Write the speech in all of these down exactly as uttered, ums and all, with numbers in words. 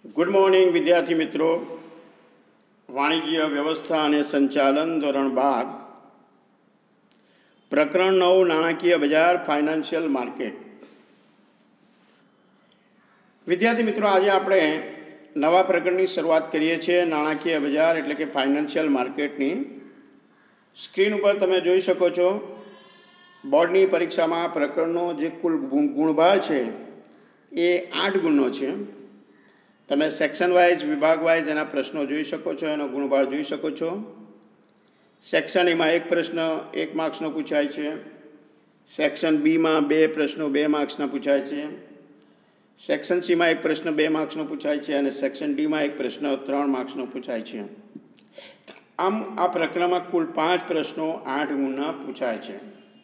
Good morning વિદ્યાર્થી મિત્રો. વાણિજ્ય વ્યવસ્થા અને સંચાલન ધોરણ બાર પ્રકરણ નવ નાણાકીય બજાર ફાઇનાન્શિયલ માર્કેટ. વિદ્યાર્થી મિત્રો, આજે આપણે નવા પ્રકરણની શરૂઆત કરીએ છીએ, નાણાકીય બજાર એટલે કે ફાઇનાન્શિયલ માર્કેટની. સ્ક્રીન ઉપર તમે જોઈ શકો છો, બોર્ડની પરીક્ષામાં પ્રકરણનો જે કુલ ગુણભાર છે એ આઠ ગુણનો છે. તમે સેક્શન વાઇઝ વિભાગ વાઇઝ એના પ્રશ્નો જોઈ શકો છો, એનો ગુણભાર જોઈ શકો છો. સેક્શન એમાં એક પ્રશ્ન એક માર્ક્સનો પૂછાય છે. સેક્શન બીમાં બે પ્રશ્નો બે માર્ક્સના પૂછાય છે. સેક્શન સીમાં એક પ્રશ્ન બે માર્ક્સનો પૂછાય છે અને સેક્શન ડીમાં એક પ્રશ્ન ત્રણ માર્ક્સનો પૂછાય છે. આમ આ પ્રકરણમાં કુલ પાંચ પ્રશ્નો આઠ ગુણના પૂછાય છે.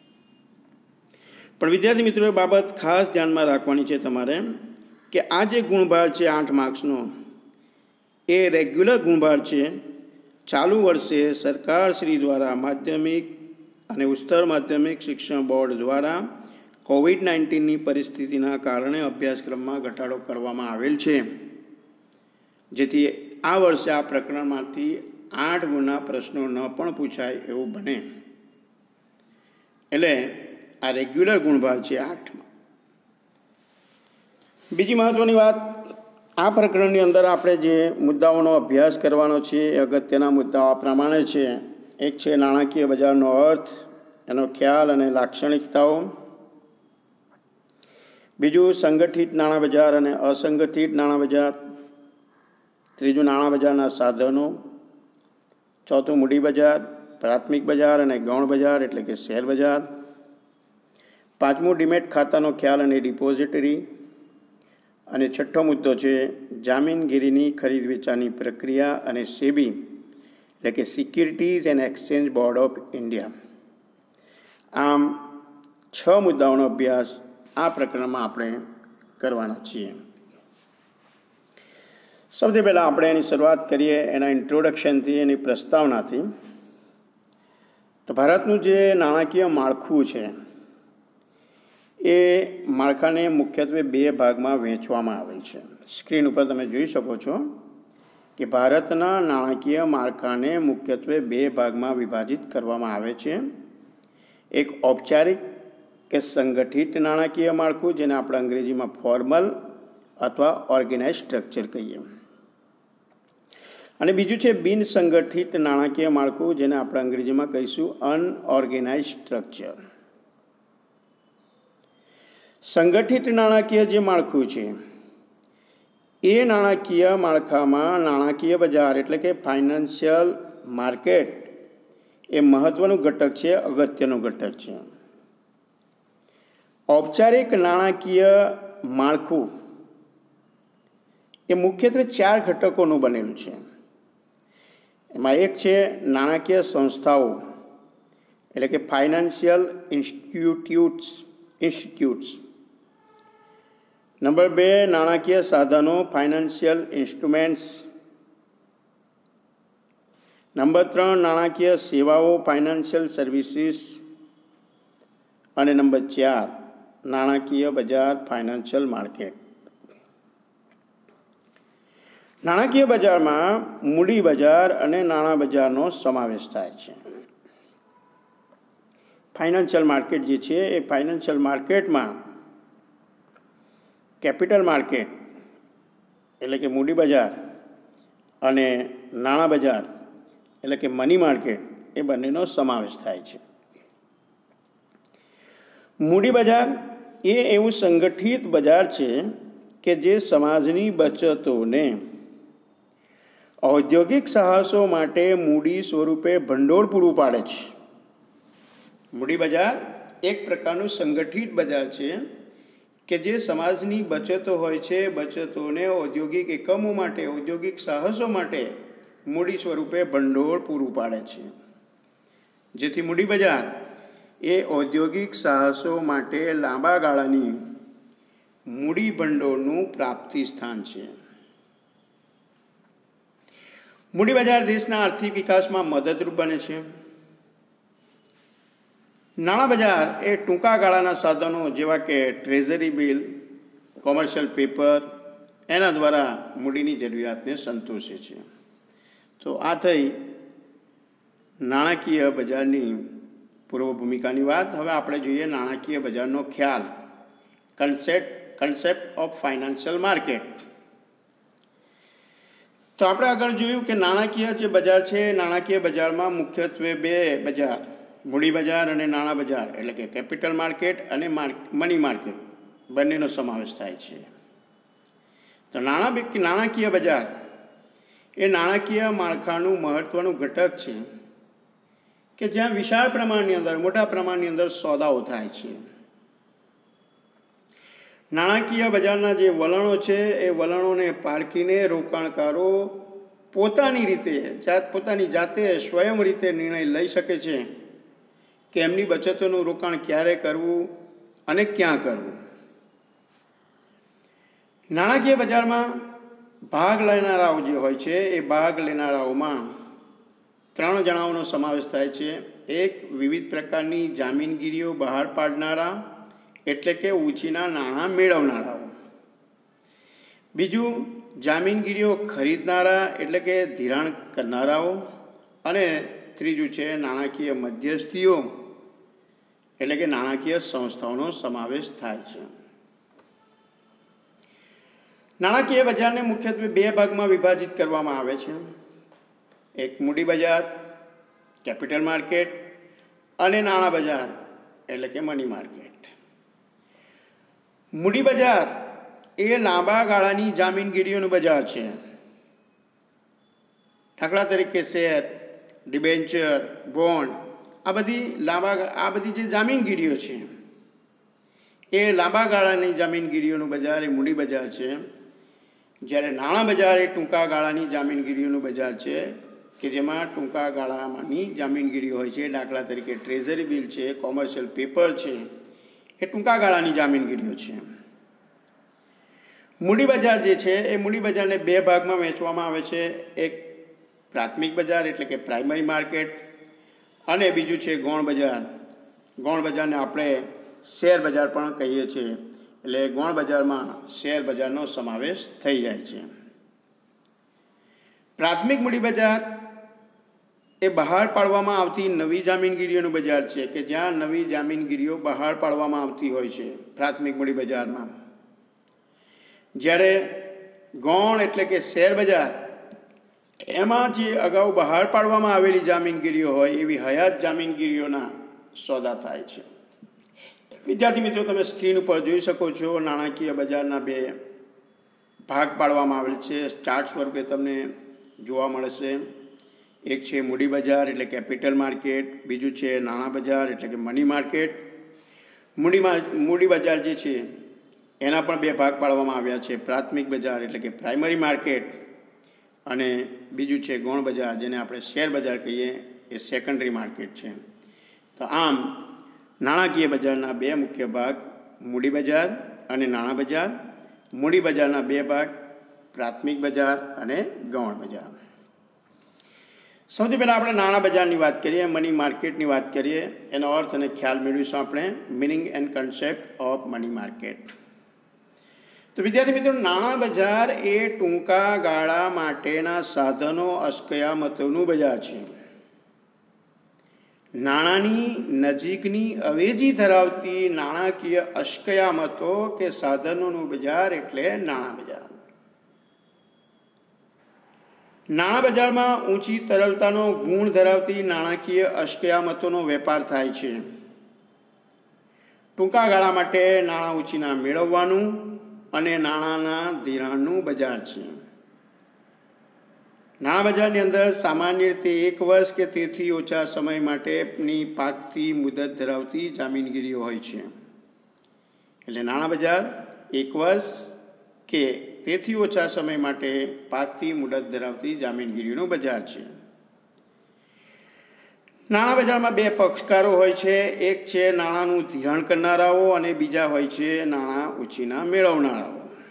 પણ વિદ્યાર્થી મિત્રો, એ બાબત ખાસ ધ્યાનમાં રાખવાની છે તમારે કે આ જે ગુણભાર છે આઠ માર્ક્સનો, એ રેગ્યુલર ગુણભાર છે. ચાલુ વર્ષે સરકારશ્રી દ્વારા માધ્યમિક અને ઉચ્ચતર માધ્યમિક શિક્ષણ બોર્ડ દ્વારા કોવિડ નાઇન્ટીનની પરિસ્થિતિના કારણે અભ્યાસક્રમમાં ઘટાડો કરવામાં આવેલ છે, જેથી આ વર્ષે આ પ્રકરણમાંથી આઠ ગુણના પ્રશ્નો ન પણ પૂછાય એવું બને. એટલે આ રેગ્યુલર ગુણભાર છે આઠમાં. બીજી મહત્ત્વની વાત, આ પ્રકરણની અંદર આપણે જે મુદ્દાઓનો અભ્યાસ કરવાનો છે એ અગત્યના મુદ્દાઓ આ પ્રમાણે છે. એક છે નાણાકીય બજારનો અર્થ, એનો ખ્યાલ અને લાક્ષણિકતાઓ. બીજું સંગઠિત નાણાં બજાર અને અસંગઠિત નાણાં બજાર. ત્રીજું નાણાં બજારના સાધનો. ચોથું મૂડી બજાર, પ્રાથમિક બજાર અને ગૌણ બજાર એટલે કે શેર બજાર. પાંચમું ડીમેટ ખાતાનો ખ્યાલ અને ડિપોઝિટરી. અને છઠ્ઠો મુદ્દો છે જામીનગીરીની ખરીદ વેચાણની પ્રક્રિયા અને સેબી એટલે કે securities and exchange board of India. આમ છ મુદ્દાઓનો અભ્યાસ આ પ્રકરણમાં આપણે કરવાના છીએ. સૌથી પહેલાં આપણે એની શરૂઆત કરીએ એના ઇન્ટ્રોડક્શનથી, એની પ્રસ્તાવનાથી. તો ભારતનું જે નાણાકીય માળખું છે એ માળખાને મુખ્યત્વે બે ભાગમાં વહેંચવામાં આવેલ છે. સ્ક્રીન ઉપર તમે જોઈ શકો છો કે ભારતના નાણાકીય માળખાને મુખ્યત્વે બે ભાગમાં વિભાજિત કરવામાં આવે છે. એક ઔપચારિક કે સંગઠિત નાણાકીય માળખું, જેને આપણે અંગ્રેજીમાં ફોર્મલ અથવા ઓર્ગેનાઇઝ સ્ટ્રક્ચર કહીએ. અને બીજું છે બિન સંગઠિત નાણાકીય માળખું, જેને આપણે અંગ્રેજીમાં કહીશું અનઓર્ગેનાઇઝ સ્ટ્રક્ચર. સંગઠિત નાણાકીય જે માળખું છે એ નાણાકીય માળખામાં નાણાકીય બજાર એટલે કે ફાઇનાન્શિયલ માર્કેટ એ મહત્ત્વનું ઘટક છે, અગત્યનું ઘટક છે. ઔપચારિક નાણાકીય માળખું એ મુખ્યત્વે ચાર ઘટકોનું બનેલું છે. એમાં એક છે નાણાકીય સંસ્થાઓ એટલે કે ફાઇનાન્શિયલ ઇન્સ્ટિટ્યુટ્સ ઇન્સ્ટિટ્યૂટ્સ નંબર બે, નાણાકીય સાધનો ફાઇનાન્શિયલ ઇન્સ્ટ્રુમેન્ટ્સ. નંબર ત્રણ, નાણાકીય સેવાઓ ફાઇનાન્શિયલ સર્વિસીસ. અને નંબર ચાર, નાણાકીય બજાર ફાઇનાન્શિયલ માર્કેટ. નાણાકીય બજારમાં મૂડી બજાર અને નાણાં બજારનો સમાવેશ થાય છે. ફાઇનાન્શિયલ માર્કેટ જે છે એ ફાઇનાન્શિયલ માર્કેટમાં કેપિટલ માર્કેટ એટલે કે મૂડી બજાર અને નાણાં બજાર એટલે કે મની માર્કેટ એ બંનેનો સમાવેશ થાય છે. મૂડી બજાર એ એવું સંગઠિત બજાર છે કે જે સમાજની બચતોને ઔદ્યોગિક સાહસો માટે મૂડી સ્વરૂપે ભંડોળ પૂરું પાડે છે. મૂડી બજાર એક પ્રકારનું સંગઠિત બજાર છે કે જે સમાજની બચતો હોય છે, બચતોને ઔદ્યોગિક એકમો માટે, ઔદ્યોગિક સાહસો માટે મૂડી સ્વરૂપે ભંડોળ પૂરું પાડે છે. જેથી મૂડી બજાર એ ઔદ્યોગિક સાહસો માટે લાંબા ગાળાની મૂડી ભંડોળનું પ્રાપ્તિ સ્થાન છે. મૂડી બજાર દેશના આર્થિક વિકાસમાં મદદરૂપ બને છે. નાણાં બજાર એ ટૂંકા ગાળાના સાધનો જેવા કે ટ્રેઝરી બિલ, કોમર્શિયલ પેપર, એના દ્વારા મૂડીની જરૂરિયાતને સંતોષે છે. તો આ થઈ નાણાકીય બજારની પૂર્વ ભૂમિકાની વાત. હવે આપણે જોઈએ નાણાકીય બજારનો ખ્યાલ, concept concept of financial market. તો આપણે આગળ જોયું કે નાણાકીય જે બજાર છે, નાણાકીય બજારમાં મુખ્યત્વે બે બજાર, મૂડી બજાર અને નાણાં બજાર એટલે કે કેપિટલ માર્કેટ અને મની માર્કેટ બંનેનો સમાવેશ થાય છે. તો નાણાં નાણાકીય બજાર એ નાણાકીય માળખાનું મહત્ત્વનું ઘટક છે કે જ્યાં વિશાળ પ્રમાણની અંદર, મોટા પ્રમાણની અંદર સોદાઓ થાય છે. નાણાકીય બજારના જે વલણો છે એ વલણોને પારખીને રોકાણકારો પોતાની રીતે જાત પોતાની જાતે સ્વયં રીતે નિર્ણય લઈ શકે છે કે એમની બચતોનું રોકાણ ક્યારે કરવું અને ક્યાં કરવું. નાણાકીય બજારમાં ભાગ લેનારાઓ જે હોય છે એ ભાગ લેનારાઓમાં ત્રણ જણાઓનો સમાવેશ થાય છે. એક, વિવિધ પ્રકારની જામીનગીરીઓ બહાર પાડનારા એટલે કે ઉછીના નાણાં મેળવનારાઓ. બીજું, જામીનગીરીઓ ખરીદનારા એટલે કે ધિરાણ કરનારાઓ. અને ત્રીજું છે નાણાકીય મધ્યસ્થીઓ એટલે કે નાણાકીય સંસ્થાઓનો સમાવેશ થાય છે. નાણાકીય બજારને મુખ્યત્વે બે ભાગમાં વિભાજિત કરવામાં આવે છે. એક મૂડી બજાર કેપિટલ માર્કેટ અને નાણાં બજાર એટલે કે મની માર્કેટ. મૂડી બજાર એ લાંબા ગાળાની જામીનગીરીઓનું બજાર છે. દાખલા તરીકે શેર, ડિબેન્ચર, બોન્ડ, આ બધી લાંબા આ બધી જે જામીનગીરીઓ છે એ લાંબા ગાળાની જામીનગીરીઓનું બજાર એ મૂડી બજાર છે. જ્યારે નાણાં બજાર એ ટૂંકા ગાળાની જામીનગીરીઓનું બજાર છે કે જેમાં ટૂંકા ગાળામાંની જામીનગીરી હોય છે. દાખલા તરીકે ટ્રેઝરી બિલ છે, કોમર્શિયલ પેપર છે, એ ટૂંકા ગાળાની જામીનગીરીઓ છે. મૂડી બજાર જે છે એ મૂડી બજારને બે ભાગમાં વહેંચવામાં આવે છે. એક પ્રાથમિક બજાર એટલે કે પ્રાઇમરી માર્કેટ અને બીજું છે ગૌણ બજાર. ગૌણ બજારને આપણે શેર બજાર પણ કહીએ છીએ. એટલે ગૌણ બજારમાં શેર બજારનો સમાવેશ થઈ જાય છે. પ્રાથમિક મૂડી બજાર એ બહાર પાડવામાં આવતી નવી જામીનગીરીઓનું બજાર છે કે જ્યાં નવી જામીનગીરીઓ બહાર પાડવામાં આવતી હોય છે પ્રાથમિક મૂડી બજારમાં. જ્યારે ગૌણ એટલે કે શેર બજાર એમાં જે અગાઉ બહાર પાડવામાં આવેલી જામીનગીરીઓ હોય એવી હયાત જામીનગીરીઓના સોદા થાય છે. વિદ્યાર્થી મિત્રો, તમે સ્ક્રીન ઉપર જોઈ શકો છો નાણાકીય બજારના બે ભાગ પાડવામાં આવેલ છે. ચાર્ટ સ્વરૂપે તમને જોવા મળશે. એક છે મૂડી બજાર એટલે કેપિટલ માર્કેટ, બીજું છે નાણાં બજાર એટલે કે મની માર્કેટ. મૂડીમાં મૂડી બજાર જે છે એના પણ બે ભાગ પાડવામાં આવ્યા છે. પ્રાથમિક બજાર એટલે કે પ્રાઇમરી માર્કેટ અને બીજું છે ગૌણ બજાર જેને આપણે શેર બજાર કહીએ એ સેકન્ડરી માર્કેટ છે. તો આમ નાણાકીય બજારના બે મુખ્ય ભાગ મૂડી બજાર અને નાણાં બજાર. મૂડી બજારના બે ભાગ પ્રાથમિક બજાર અને ગૌણ બજાર. સૌથી પહેલાં આપણે નાણાં બજારની વાત કરીએ, મની માર્કેટની વાત કરીએ. એનો અર્થ અને ખ્યાલ મેળવીશું આપણે. Meaning and concept of money market. તો વિદ્યાર્થી મિત્રો, નાણાં બજાર એ ટૂંકા ગાળા માટેના સાધનો અસ્કયામતોનું બજાર છે. નાણાંની નજીકની અવેજી ધરાવતી નાણાકીય અસ્કયામતો કે સાધનોનું બજાર એટલે નાણાં બજાર. નાણાં બજારમાં ઊંચી તરલતાનો ગુણ ધરાવતી નાણાકીય અસ્કયામતોનો વેપાર થાય છે. ટૂંકા ગાળા માટે નાણાં ઉછીના મેળવવાનું અને નાણાંના ધિરાણનું બજાર છે. નાણાં બજારની અંદર સામાન્ય રીતે એક વર્ષ કે તેથી ઓછા સમય માટેની પાકતી મુદત ધરાવતી જામીનગીરીઓ હોય છે. એટલે નાણાં બજાર એક વર્ષ કે તેથી ઓછા સમય માટે પાકતી મુદત ધરાવતી જામીનગીરીઓનું બજાર છે. નાણાં બજારમાં બે પક્ષકારો હોય છે. એક છે નાણાંનું ધિરાણ કરનારાઓ અને બીજા હોય છે નાણાં ઉછીના મેળવનારાઓ.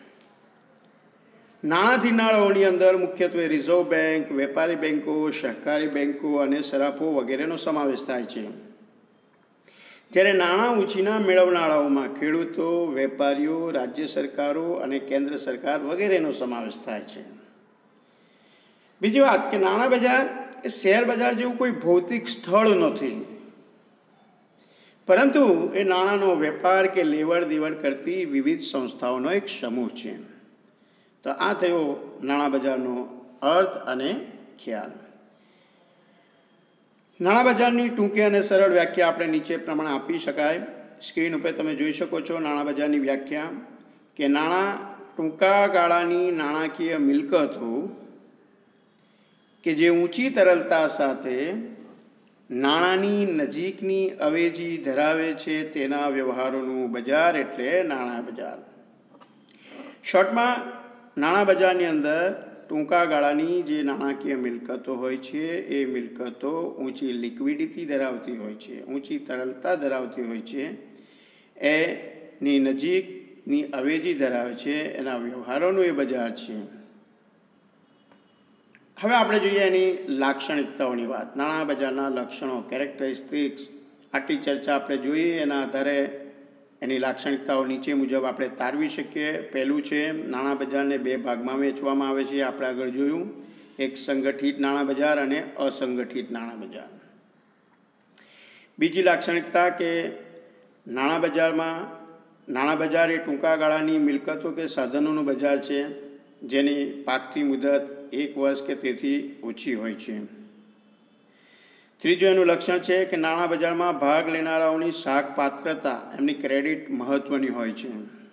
નાણાં ધિરાણોની અંદર મુખ્યત્વે રિઝર્વ બેંક, વેપારી બેંકો, સહકારી બેંકો અને સરાફો વગેરેનો સમાવેશ થાય છે. જ્યારે નાણાં ઉછીના મેળવનારાઓમાં ખેડૂતો, વેપારીઓ, રાજ્ય સરકારો અને કેન્દ્ર સરકાર વગેરેનો સમાવેશ થાય છે. બીજી વાત કે નાણાં બજાર એ શેર બજાર જેવું કોઈ ભૌતિક સ્થળ નથી, પરંતુ એ નાણાંનો વેપાર કે લેવડ દેવડ કરતી વિવિધ સંસ્થાઓનો એક સમૂહ છે. તો આ થયો નાણાં બજારનો અર્થ અને ખ્યાલ. નાણાં બજારની ટૂંકી અને સરળ વ્યાખ્યા આપણે નીચે પ્રમાણે આપી શકાય. સ્ક્રીન ઉપર તમે જોઈ શકો છો નાણાં બજારની વ્યાખ્યા કે નાણાં ટૂંકા ગાળાની નાણાકીય મિલકતો કે જે ઊંચી તરલતા સાથે નાણાંની નજીકની અવેજી ધરાવે છે તેના વ્યવહારોનું બજાર એટલે નાણાં બજાર. શોર્ટમાં નાણાં બજારની અંદર ટૂંકા ગાળાની જે નાણાકીય મિલકતો હોય છે એ મિલકતો ઊંચી લિક્વિડિટી ધરાવતી હોય છે, ઊંચી તરલતા ધરાવતી હોય છે, એની નજીકની અવેજી ધરાવે છે, એના વ્યવહારોનું એ બજાર છે. હવે આપણે જોઈએ એની લાક્ષણિકતાઓની વાત. નાણાં બજારના લક્ષણો, કેરેક્ટરિસ્ટિક્સ, આટલી ચર્ચા આપણે જોઈએ. એના આધારે એની લાક્ષણિકતાઓ નીચે મુજબ આપણે તારવી શકીએ. પહેલું છે, નાણાં બજારને બે ભાગમાં વેચવામાં આવે છે. આપણે આગળ જોયું, એક સંગઠિત નાણાં બજાર અને અસંગઠિત નાણાં બજાર. બીજી લાક્ષણિકતા કે નાણાં બજારમાં નાણાં બજાર એ ટૂંકા ગાળાની મિલકતો કે સાધનોનું બજાર છે જેની પાકતી મુદત એક વર્ષ કે તેથી ઓછી હોય છે. ત્રીજું એનું લક્ષણ છે કે નાણાં બજારમાં ભાગ લેનારાઓની શાખ પાત્રતા, એમની ક્રેડિટ મહત્ત્વની હોય છે.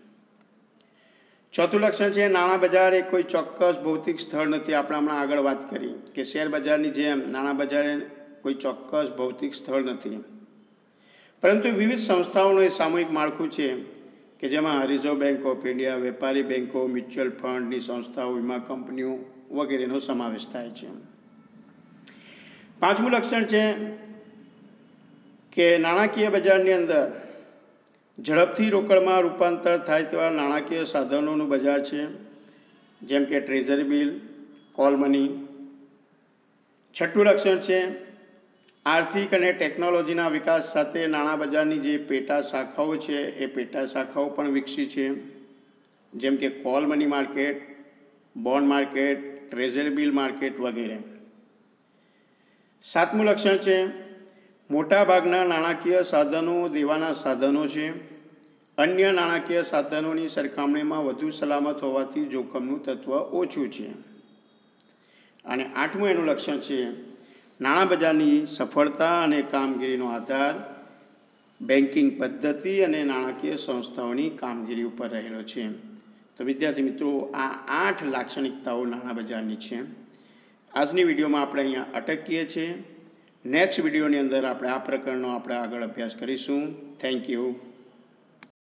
ચોથું લક્ષણ છે, નાણાં બજાર એ કોઈ ચોક્કસ ભૌતિક સ્થળ નથી. આપણે હમણાં આગળ વાત કરી કે શેર બજારની જેમ નાણાં બજાર એ કોઈ ચોક્કસ ભૌતિક સ્થળ નથી, પરંતુ વિવિધ સંસ્થાઓનું એ સામૂહિક માળખું છે કે જેમાં રિઝર્વ બેંક ઓફ ઇન્ડિયા, વેપારી બેંકો, મ્યુચ્યુઅલ ફંડની સંસ્થાઓ, વીમા કંપનીઓ વગેરેનો સમાવેશ થાય છે. પાંચમું લક્ષણ છે કે નાણાકીય બજારની અંદર ઝડપથી રોકડમાં રૂપાંતર થાય તેવા નાણાકીય સાધનોનું બજાર છે, જેમ કે ટ્રેઝરી બિલ, કોલ મની. છઠ્ઠું લક્ષણ છે, આર્થિક અને ટેકનોલોજીના વિકાસ સાથે નાણાં બજારની જે પેટા શાખાઓ છે એ પેટા શાખાઓ પણ વિકસી છે, જેમ કે call money market, bond market, treasury bill market વગેરે. સાતમું લક્ષણ છે, મોટાભાગના નાણાકીય સાધનો દેવાના સાધનો છે, અન્ય નાણાકીય સાધનોની સરખામણીમાં વધુ સલામત હોવાથી જોખમનું તત્વ ઓછું છે. અને આઠમું એનું લક્ષણ છે, નાણાં બજારની સફળતા અને કામગીરીનો આધાર બેન્કિંગ પદ્ધતિ અને નાણાકીય સંસ્થાઓની કામગીરી ઉપર રહેલો છે. તો વિદ્યાર્થી મિત્રો, આ આઠ લાક્ષણિકતાઓ નાણાં બજારની છે. આજની વિડીયોમાં આપણે અહીંયા અટકીએ છીએ. નેક્સ્ટ વિડીયોની અંદર આપણે આ પ્રકારનો આપણે આગળ અભ્યાસ કરીશું. Thank you.